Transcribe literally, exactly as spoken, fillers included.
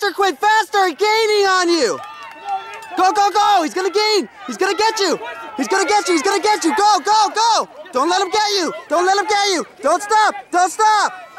Faster, Quinn, faster! He's gaining on you! Go, go, go! He's gonna gain! He's gonna get you! He's gonna get you! He's gonna get you! Go, go, go! Don't let him get you! Don't let him get you! Don't stop! Don't stop!